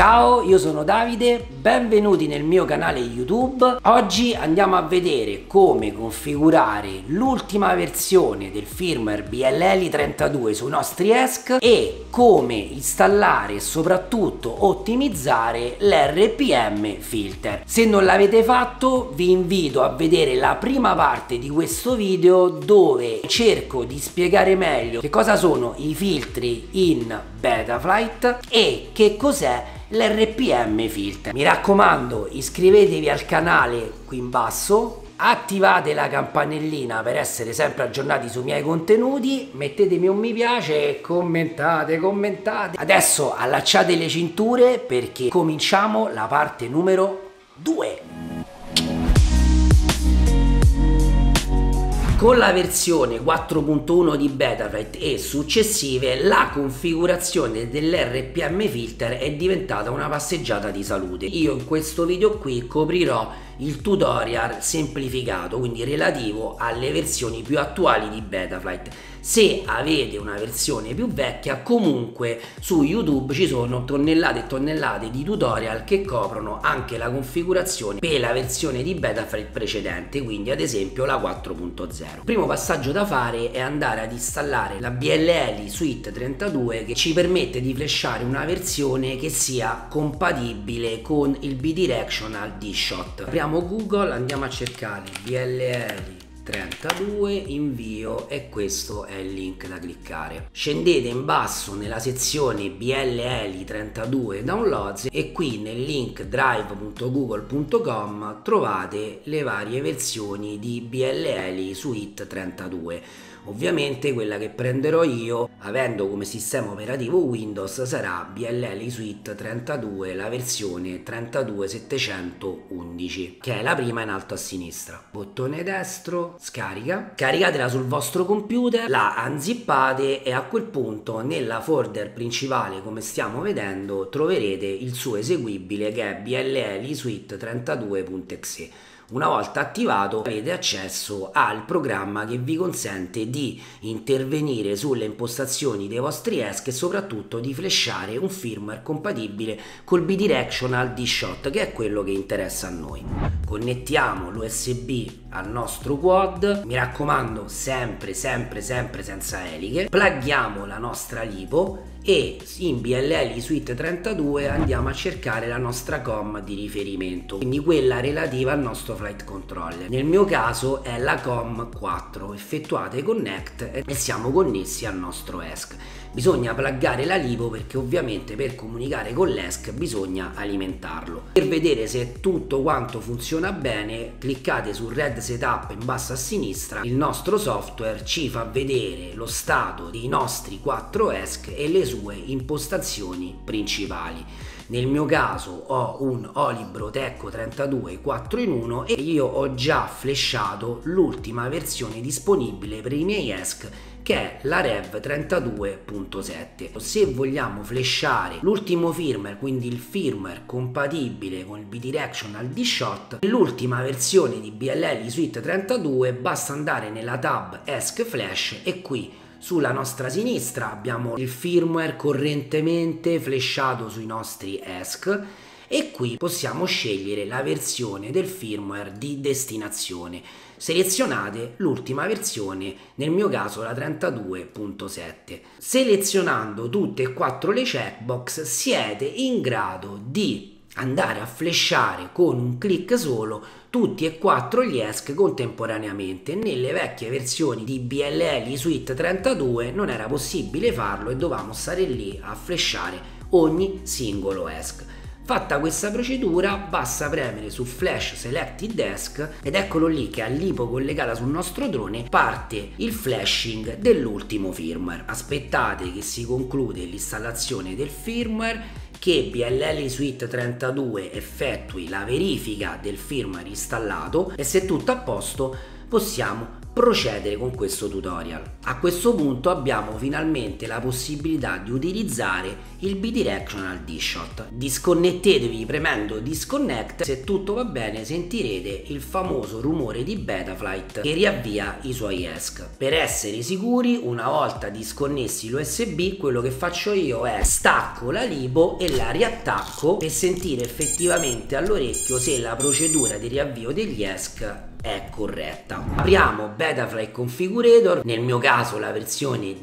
Ciao, io sono Davide, benvenuti nel mio canale YouTube. Oggi andiamo a vedere come configurare l'ultima versione del firmware BLL 32 sui nostri ESC e come installare e soprattutto ottimizzare l'RPM filter. Se non l'avete fatto, vi invito a vedere la prima parte di questo video dove cerco di spiegare meglio che cosa sono i filtri in Betaflight e che cos'è l'RPM filter. Mi raccomando, iscrivetevi al canale qui in basso, attivate la campanellina per essere sempre aggiornati sui miei contenuti, mettetemi un mi piace e commentate. Adesso allacciate le cinture perché cominciamo la parte numero 2. Con la versione 4.1 di Betaflight e successive la configurazione dell'RPM filter è diventata una passeggiata di salute. Io in questo video qui coprirò il tutorial semplificato, quindi relativo alle versioni più attuali di Betaflight. Se avete una versione più vecchia, comunque su YouTube ci sono tonnellate e tonnellate di tutorial che coprono anche la configurazione per la versione di Betaflight precedente, quindi ad esempio la 4.0. Il primo passaggio da fare è andare ad installare la BLL Suite 32 che ci permette di flashare una versione che sia compatibile con il bidirectional D-Shot. Apriamo Google, andiamo a cercare BLL 32 invio e questo è il link da cliccare. Scendete in basso nella sezione BLL 32 downloads e qui nel link drive.google.com trovate le varie versioni di BLL Suite 32. Ovviamente quella che prenderò io, avendo come sistema operativo Windows, sarà BLL Suite 32, la versione 32711, che è la prima in alto a sinistra. Bottone destro, scarica, caricatela sul vostro computer, la unzippate e a quel punto nella folder principale, come stiamo vedendo, troverete il suo eseguibile che è BLL Suite 32.exe. Una volta attivato avete accesso al programma che vi consente di intervenire sulle impostazioni dei vostri ESC e soprattutto di flashare un firmware compatibile col bidirectional D-Shot, che è quello che interessa a noi. Connettiamo l'USB al nostro quad, mi raccomando sempre senza eliche, plughiamo la nostra LiPo e in BLL Suite 32 andiamo a cercare la nostra COM di riferimento, quindi quella relativa al nostro flight controller. Nel mio caso è la COM 4. Effettuate connect e siamo connessi al nostro ESC. Bisogna pluggare la LiPo perché ovviamente per comunicare con l'ESC bisogna alimentarlo. Per vedere se tutto quanto funziona bene, cliccate su Red Setup in basso a sinistra. Il nostro software ci fa vedere lo stato dei nostri 4 ESC e le sue impostazioni principali. Nel mio caso ho un Olibro Tecco 32 4 in 1 e io ho già flashato l'ultima versione disponibile per i miei ESC, che è la Rev 32.7. Se vogliamo flashare l'ultimo firmware, quindi il firmware compatibile con il bidirectional D-Shot, l'ultima versione di BLL Suite 32, basta andare nella tab ESC Flash e qui sulla nostra sinistra abbiamo il firmware correntemente flashato sui nostri ESC e qui possiamo scegliere la versione del firmware di destinazione. Selezionate l'ultima versione, nel mio caso la 32.7. Selezionando tutte e 4 le checkbox siete in grado di andare a flashare con un clic solo tutti e 4 gli ESC contemporaneamente. Nelle vecchie versioni di BLL Suite 32 non era possibile farlo e dovevamo stare lì a flashare ogni singolo ESC. Fatta questa procedura basta premere su Flash Selected ESC ed eccolo lì che al LiPo collegata sul nostro drone parte il flashing dell'ultimo firmware. Aspettate che si conclude l'installazione del firmware, che BLL Suite 32 effettui la verifica del firmware installato e se tutto a posto possiamo procedere con questo tutorial. A questo punto abbiamo finalmente la possibilità di utilizzare il bidirectional D-Shot. Disconnettetevi premendo disconnect, se tutto va bene sentirete il famoso rumore di Betaflight che riavvia i suoi ESC. Per essere sicuri, una volta disconnessi l'USB, quello che faccio io è stacco la lipo e la riattacco per sentire effettivamente all'orecchio se la procedura di riavvio degli ESC è corretta. Apriamo Betaflight Configurator, nel mio caso la versione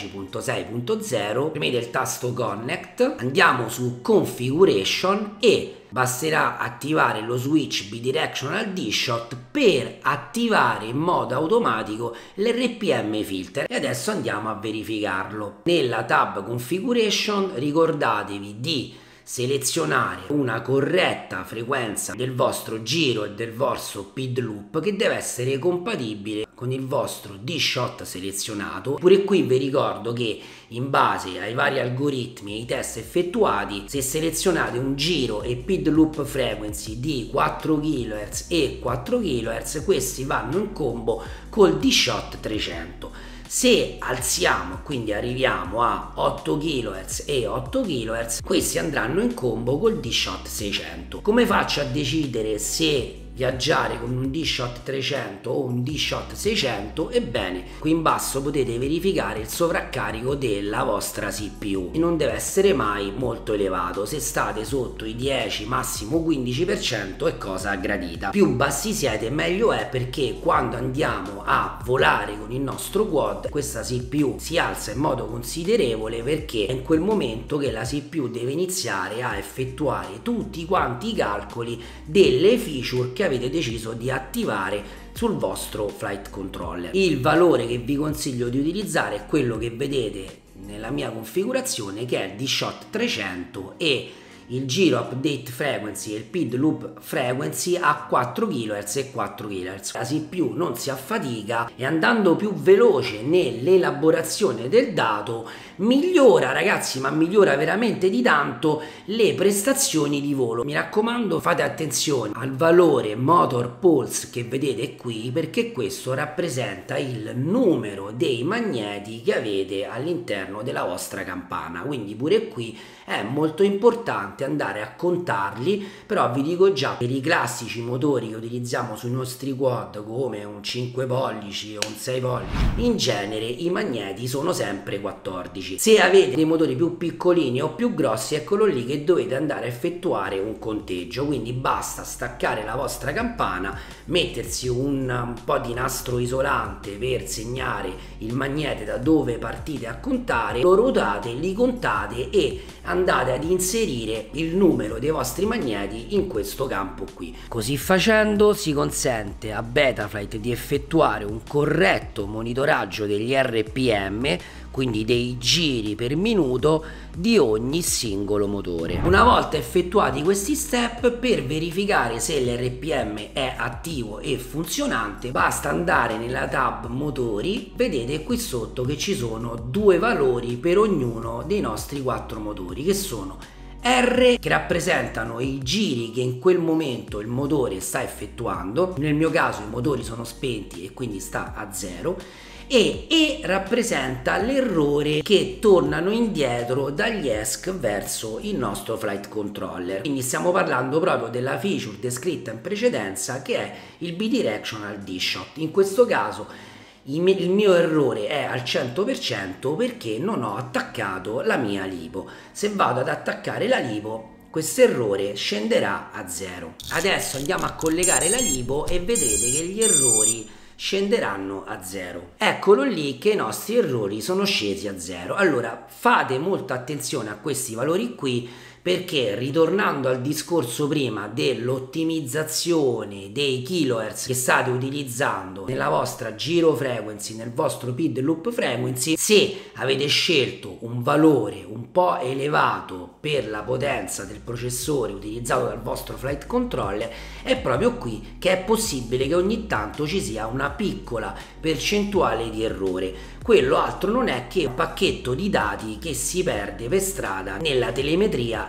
10.6.0, premete il tasto Connect, andiamo su Configuration e basterà attivare lo switch bidirectional D-Shot per attivare in modo automatico l'RPM filter e adesso andiamo a verificarlo. Nella tab Configuration ricordatevi di selezionare una corretta frequenza del vostro giro e del vostro PID loop che deve essere compatibile con il vostro D-Shot selezionato. Pure qui vi ricordo che in base ai vari algoritmi e ai test effettuati, se selezionate un giro e PID loop frequency di 4 kHz e 4 kHz, questi vanno in combo col D-Shot 300. Se alziamo, quindi arriviamo a 8 kHz e 8 kHz, questi andranno in combo col D-Shot 600. Come faccio a decidere se viaggiare con un D-Shot 300 o un D-Shot 600? Ebbene, qui in basso potete verificare il sovraccarico della vostra CPU e non deve essere mai molto elevato. Se state sotto i 10, massimo 15% è cosa gradita. Più bassi siete meglio è, perché quando andiamo a volare con il nostro quad questa CPU si alza in modo considerevole, perché è in quel momento che la CPU deve iniziare a effettuare tutti quanti i calcoli delle feature che avete deciso di attivare sul vostro flight controller. Il valore che vi consiglio di utilizzare è quello che vedete nella mia configurazione, che è il D-Shot 300 e il giro update frequency e il PID loop frequency a 4 kHz e 4 kHz. La CPU non si affatica e andando più veloce nell'elaborazione del dato migliora, ragazzi, ma migliora veramente di tanto le prestazioni di volo. Mi raccomando, fate attenzione al valore motor pulse che vedete qui, perché questo rappresenta il numero dei magneti che avete all'interno della vostra campana, quindi pure qui è molto importante andare a contarli. Però vi dico già, per i classici motori che utilizziamo sui nostri quad come un 5 pollici o un 6 pollici, in genere i magneti sono sempre 14. Se avete dei motori più piccolini o più grossi, eccolo lì che dovete andare a effettuare un conteggio, quindi basta staccare la vostra campana, mettersi un po' di nastro isolante per segnare il magnete da dove partite a contare, lo ruotate, li contate e andate ad inserire il numero dei vostri magneti in questo campo qui. Così facendo si consente a Betaflight di effettuare un corretto monitoraggio degli RPM, quindi dei giri per minuto di ogni singolo motore. Una volta effettuati questi step, per verificare se l'RPM è attivo e funzionante, basta andare nella tab motori. Vedete qui sotto che ci sono due valori per ognuno dei nostri 4 motori, che sono R, che rappresentano i giri che in quel momento il motore sta effettuando. Nel mio caso i motori sono spenti e quindi sta a 0, e E rappresenta l'errore che tornano indietro dagli ESC verso il nostro flight controller. Quindi stiamo parlando proprio della feature descritta in precedenza, che è il bidirectional D-Shot. In questo caso il mio errore è al 100% perché non ho attaccato la mia lipo. Se vado ad attaccare la lipo, questo errore scenderà a 0. Adesso andiamo a collegare la lipo e vedrete che gli errori scenderanno a 0. Eccolo lì che i nostri errori sono scesi a 0. Allora fate molta attenzione a questi valori qui, perché ritornando al discorso prima dell'ottimizzazione dei kilohertz che state utilizzando nella vostra giro frequency, nel vostro PID loop frequency, se avete scelto un valore un po' elevato per la potenza del processore utilizzato dal vostro flight controller, è proprio qui che è possibile che ogni tanto ci sia una piccola percentuale di errore. Quello altro non è che un pacchetto di dati che si perde per strada nella telemetria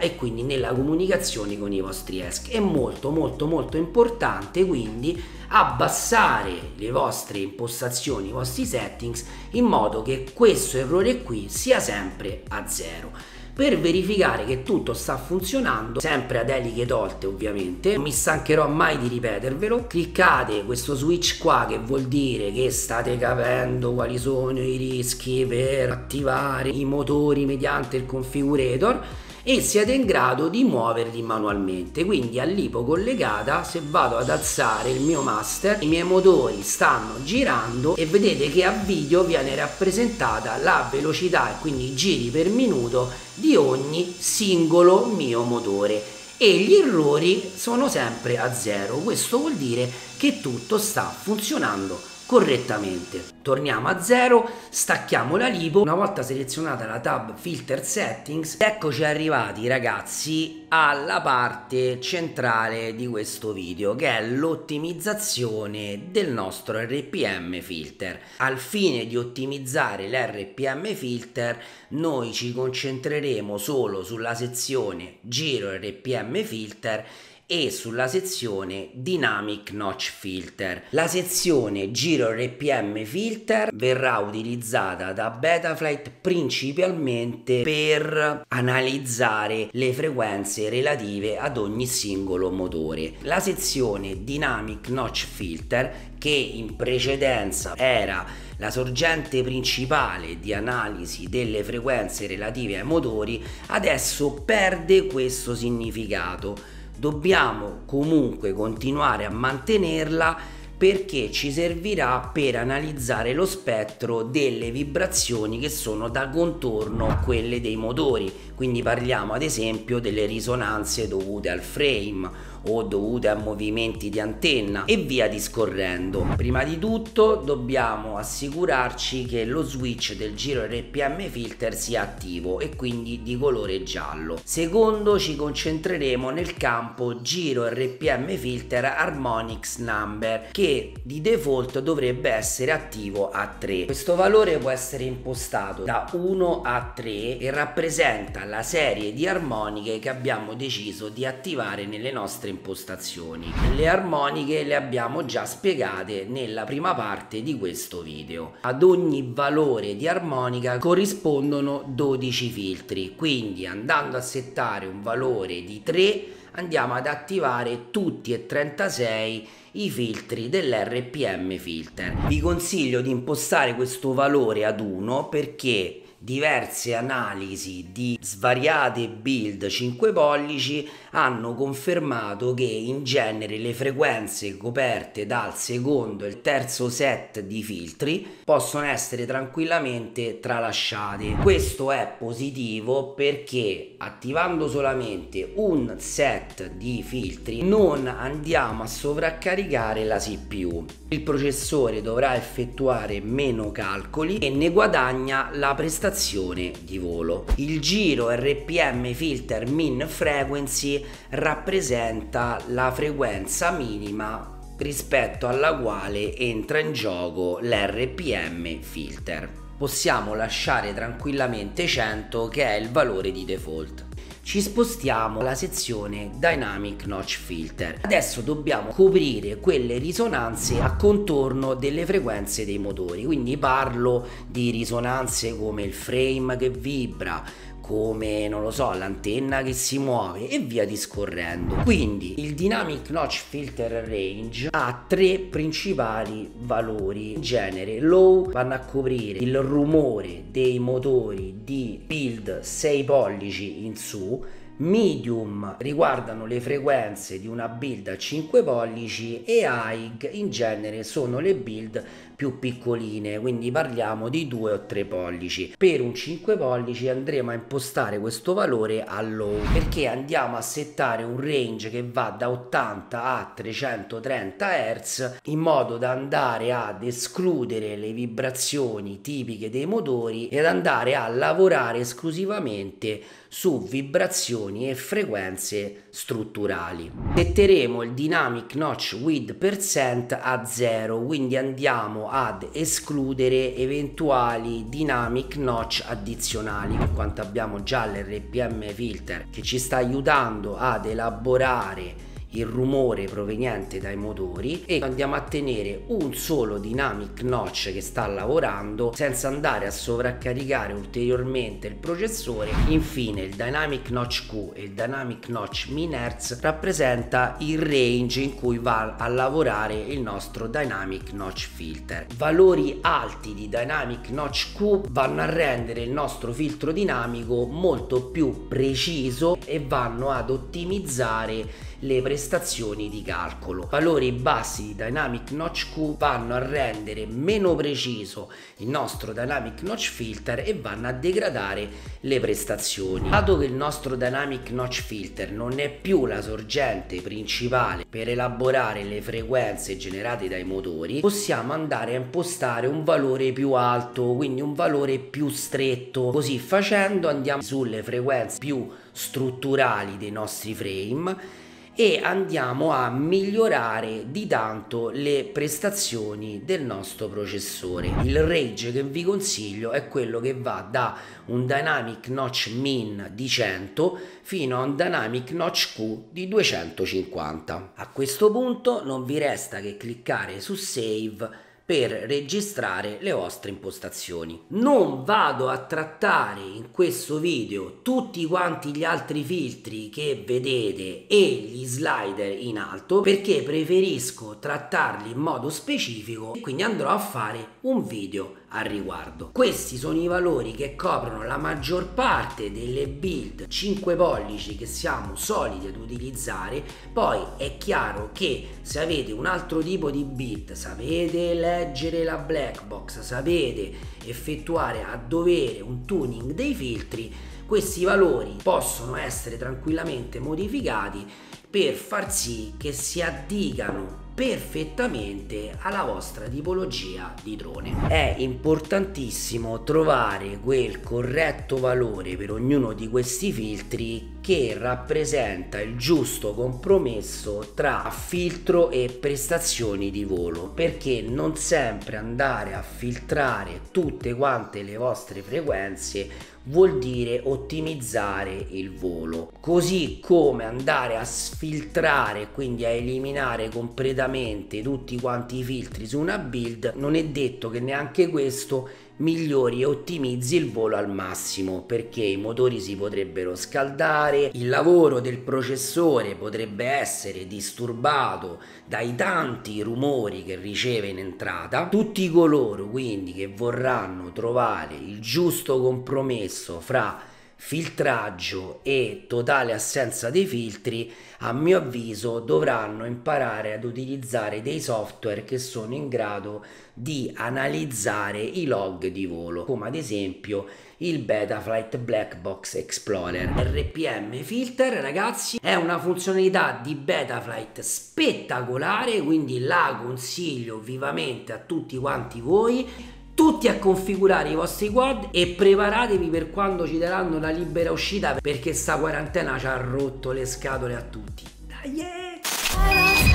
e quindi nella comunicazione con i vostri ESC. È molto importante quindi abbassare le vostre impostazioni, i vostri settings, in modo che questo errore qui sia sempre a 0. Per verificare che tutto sta funzionando, sempre ad eliche tolte ovviamente, non mi stancherò mai di ripetervelo, cliccate questo switch qua, che vuol dire che state capendo quali sono i rischi per attivare i motori mediante il configurator, e siete in grado di muoverli manualmente. Quindi all'IPO collegata, se vado ad alzare il mio master, i miei motori stanno girando e vedete che a video viene rappresentata la velocità e quindi i giri per minuto di ogni singolo mio motore, e gli errori sono sempre a 0. Questo vuol dire che tutto sta funzionando correttamente. Torniamo a 0, stacchiamo la lipo. Una volta selezionata la tab Filter Settings, eccoci arrivati ragazzi alla parte centrale di questo video, che è l'ottimizzazione del nostro RPM filter. Al fine di ottimizzare l'RPM filter noi ci concentreremo solo sulla sezione Giro RPM filter e sulla sezione Dynamic Notch Filter. La sezione Giro RPM Filter verrà utilizzata da Betaflight principalmente per analizzare le frequenze relative ad ogni singolo motore. La sezione Dynamic Notch Filter, che in precedenza era la sorgente principale di analisi delle frequenze relative ai motori, adesso perde questo significato. Dobbiamo comunque continuare a mantenerla, perché ci servirà per analizzare lo spettro delle vibrazioni che sono da contorno a quelle dei motori. Quindi parliamo ad esempio delle risonanze dovute al frame o dovute a movimenti di antenna e via discorrendo. Prima di tutto dobbiamo assicurarci che lo switch del giro RPM filter sia attivo e quindi di colore giallo. Secondo, ci concentreremo nel campo giro RPM filter harmonics number, che di default dovrebbe essere attivo a 3. Questo valore può essere impostato da 1 a 3 e rappresenta la serie di armoniche che abbiamo deciso di attivare nelle nostre impostazioni. Le armoniche le abbiamo già spiegate nella prima parte di questo video. Ad ogni valore di armonica corrispondono 12 filtri, quindi andando a settare un valore di 3 andiamo ad attivare tutti e 36 i filtri dell'RPM filter. Vi consiglio di impostare questo valore ad 1 perché diverse analisi di svariate build 5 pollici hanno confermato che in genere le frequenze coperte dal secondo e il terzo set di filtri possono essere tranquillamente tralasciate. Questo è positivo perché attivando solamente un set di filtri non andiamo a sovraccaricare la CPU. Il processore dovrà effettuare meno calcoli e ne guadagna la prestazione di volo. Il giro RPM filter min frequency rappresenta la frequenza minima rispetto alla quale entra in gioco l'RPM filter. Possiamo lasciare tranquillamente 100, che è il valore di default. Ci spostiamo alla sezione Dynamic Notch Filter. Adesso dobbiamo coprire quelle risonanze a contorno delle frequenze dei motori, quindi parlo di risonanze come il frame che vibra, come non lo so, l'antenna che si muove e via discorrendo. Quindi il Dynamic Notch Filter Range ha 3 principali valori. In genere low vanno a coprire il rumore dei motori di build 6 pollici in su, medium riguardano le frequenze di una build a 5 pollici e high in genere sono le build più piccoline, quindi parliamo di 2 o 3 pollici. Per un 5 pollici andremo a impostare questo valore a low perché andiamo a settare un range che va da 80 a 330 Hz in modo da andare ad escludere le vibrazioni tipiche dei motori ed andare a lavorare esclusivamente su vibrazioni e frequenze strutturali. Setteremo il Dynamic Notch Width % a 0, quindi andiamo ad escludere eventuali dynamic notch addizionali, per quanto abbiamo già l'RPM filter che ci sta aiutando ad elaborare il rumore proveniente dai motori, e andiamo a tenere un solo dynamic notch che sta lavorando senza andare a sovraccaricare ulteriormente il processore. Infine il dynamic notch Q e il dynamic notch min Hertz rappresenta il range in cui va a lavorare il nostro dynamic notch filter. Valori alti di dynamic notch Q vanno a rendere il nostro filtro dinamico molto più preciso e vanno ad ottimizzare le prestazioni di calcolo. Valori bassi di dynamic notch Q vanno a rendere meno preciso il nostro dynamic notch filter e vanno a degradare le prestazioni. Dato che il nostro dynamic notch filter non è più la sorgente principale per elaborare le frequenze generate dai motori, possiamo andare a impostare un valore più alto, quindi un valore più stretto. Così facendo andiamo sulle frequenze più strutturali dei nostri frame e andiamo a migliorare di tanto le prestazioni del nostro processore. Il range che vi consiglio è quello che va da un dynamic notch min di 100 fino a un dynamic notch Q di 250. A questo punto non vi resta che cliccare su save per registrare le vostre impostazioni. Non vado a trattare in questo video tutti quanti gli altri filtri che vedete e gli slider in alto, perché preferisco trattarli in modo specifico e quindi andrò a fare un video al riguardo. Questi sono i valori che coprono la maggior parte delle build 5 pollici che siamo soliti ad utilizzare. Poi è chiaro che se avete un altro tipo di build, sapete leggere la black box, sapete effettuare a dovere un tuning dei filtri, questi valori possono essere tranquillamente modificati per far sì che si addicano perfettamente alla vostra tipologia di drone. È importantissimo trovare quel corretto valore per ognuno di questi filtri che rappresenta il giusto compromesso tra filtro e prestazioni di volo, perché non sempre andare a filtrare tutte quante le vostre frequenze vuol dire ottimizzare il volo, così come andare a sfiltrare, quindi a eliminare completamente tutti quanti i filtri su una build, non è detto che neanche questo migliori e ottimizzi il volo al massimo, perché i motori si potrebbero scaldare, il lavoro del processore potrebbe essere disturbato dai tanti rumori che riceve in entrata. Tutti coloro quindi che vorranno trovare il giusto compromesso fra filtraggio e totale assenza dei filtri, a mio avviso dovranno imparare ad utilizzare dei software che sono in grado di analizzare i log di volo, come ad esempio il Betaflight Black Box Explorer. RPM filter, ragazzi, è una funzionalità di Betaflight spettacolare, quindi la consiglio vivamente a tutti quanti voi. Tutti a configurare i vostri quad e preparatevi per quando ci daranno la libera uscita, perché sta quarantena ci ha rotto le scatole a tutti. Dai!